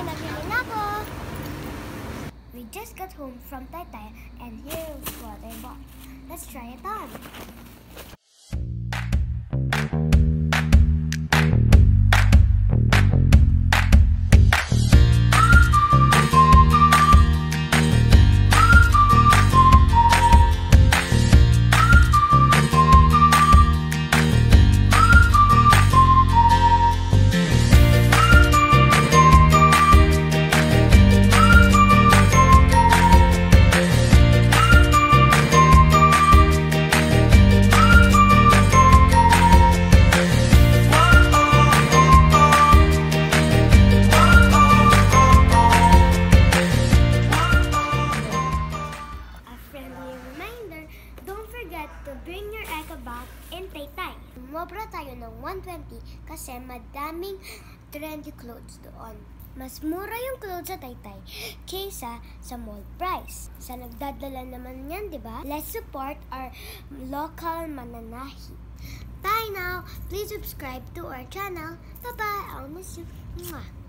nabili na ako! We just got home from Taytay and here's what I bought. Let's try it on! To bring your eco bag in Taytay. Mobra tayo ng 120 kasi madaming trendy clothes doon. Mas mura yung clothes sa Taytay kaysa sa mall price. Sa nagdadala naman yan, di ba? Let's support our local mananahi. Bye now! Please subscribe to our channel. Bye-bye! I'll miss you. Mwah.